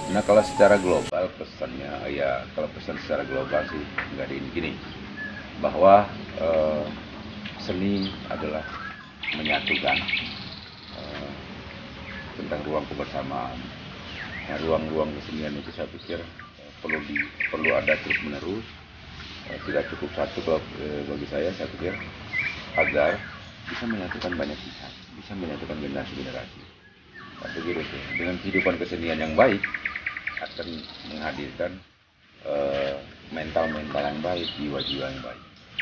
Nah, kalau secara global pesannya, ya kalau pesan secara global sih nggak ada ini gini, bahwa eh, seni adalah menyatukan eh, tentang ruang kebersamaan. Nah, ruang-ruang kesenian itu saya pikir perlu ada terus menerus. Tidak cukup satu kalau bagi saya pikir agar bisa menyatukan banyak pihak, bisa menyatukan generasi-generasi. Saya pikir itu dengan kehidupan kesenian yang baik akan menghadirkan mental-mental yang baik, jiwa-jiwa yang baik.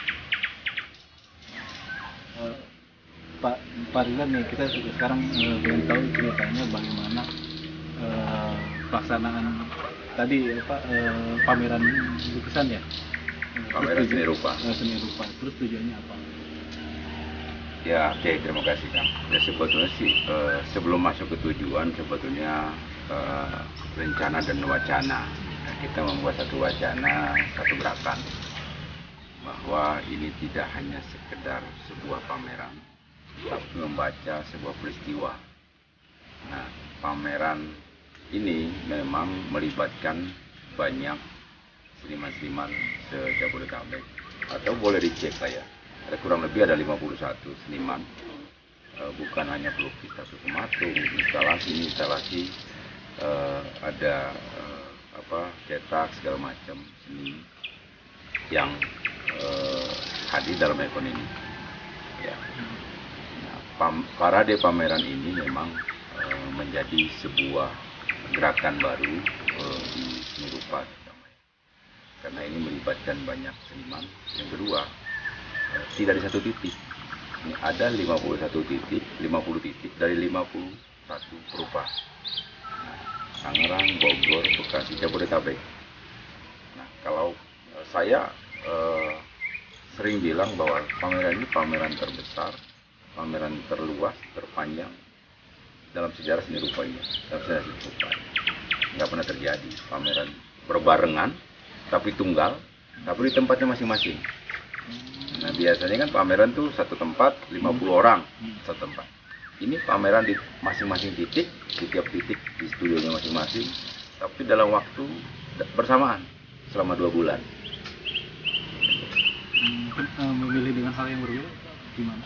Eh, Pak Pak Ridwan nih, kita sekarang pengen tahu ceritanya bagaimana pelaksanaan tadi pameran lukisan ya. Pameran seni rupa. Seni rupa. Terus tujuannya apa? Ya, oke, terima kasih Kang. Ya, sebetulnya sih sebelum masuk ke tujuan, sebetulnya rencana dan wacana. Nah, kita membuat satu wacana, satu gerakan bahwa ini tidak hanya sekedar sebuah pameran, tapi membaca sebuah peristiwa. Nah, pameran ini memang melibatkan banyak seniman-seniman se-Jabodetabek, atau boleh dicek lah ya. Ada kurang lebih ada 51 seniman, bukan hanya pelukis tapi pematung, instalasi, ada cetak segala macam seni yang hadir dalam event ini. Ya. Nah, parade pameran ini memang menjadi sebuah gerakan baru di seni rupa, karena ini melibatkan banyak seniman. Yang kedua, tidak di satu titik. Ini ada 51 titik, 50 titik dari 51 perupa. Nah, Tangerang, Bogor, Bekasi, Jabodetabek. Nah, kalau saya sering bilang bahwa pameran ini pameran terbesar, pameran terluas, terpanjang dalam sejarah seni rupa ini. Dalam sejarah seni rupa nggak pernah terjadi pameran berbarengan, tapi tunggal, tapi di tempatnya masing-masing. Nah, biasanya kan pameran tuh satu tempat 50 orang satu tempat. Ini pameran di masing-masing titik, di tiap titik di studionya masing-masing, tapi dalam waktu bersamaan selama 2 bulan. Memilih dengan hal yang berbeda gimana?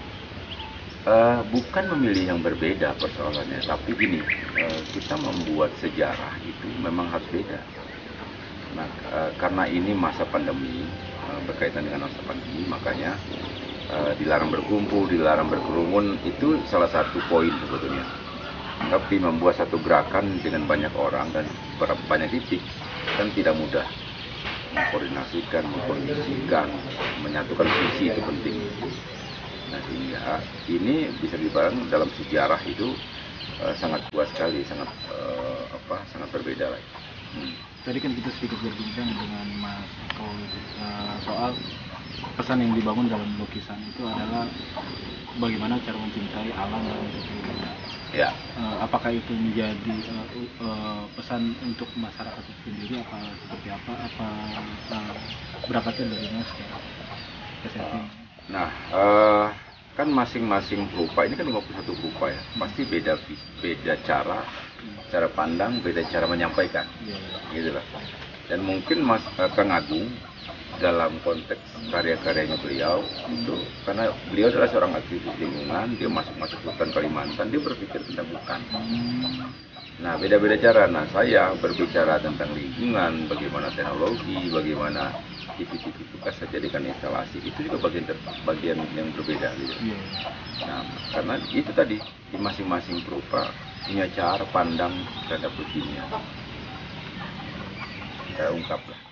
Bukan memilih yang berbeda persoalannya, tapi gini, kita membuat sejarah itu memang harus beda. Nah, karena ini masa pandemi, berkaitan dengan masa pandemi, makanya dilarang berkumpul, dilarang berkerumun, itu salah satu poin sebetulnya. Tapi membuat satu gerakan dengan banyak orang dan banyak titik kan tidak mudah. Mengkoordinasikan, mengkondisikan, menyatukan visi itu penting. Nah, sehingga ini bisa dibilang dalam sejarah itu sangat kuat sekali, sangat berbeda lagi. Tadi kan kita sedikit berbincang dengan Mas Eko soal pesan yang dibangun dalam lukisan itu adalah bagaimana cara mencintai alam dan sebagainya. Ya. Apakah itu menjadi pesan untuk masyarakat itu sendiri, apa seperti apa? Berangkatnya dari Mas kesetting? Nah, kan masing-masing perupa ini kan 51 perupa ya, pasti beda cara pandang, beda cara menyampaikan, gitu lah. Dan mungkin Kang Agung dalam konteks karya-karyanya beliau itu, karena beliau adalah seorang aktivis lingkungan, dia masuk hutan Kalimantan, dia berpikir tentang hutan. Nah, beda-beda cara. Nah, saya berbicara tentang lingkungan, bagaimana teknologi, bagaimana TV-TV itu kan saya jadikan instalasi, itu juga bagian yang berbeda gitu. Nah, karena itu tadi di masing-masing perupa punya cara pandang terhadap dunia. Saya ungkap lah.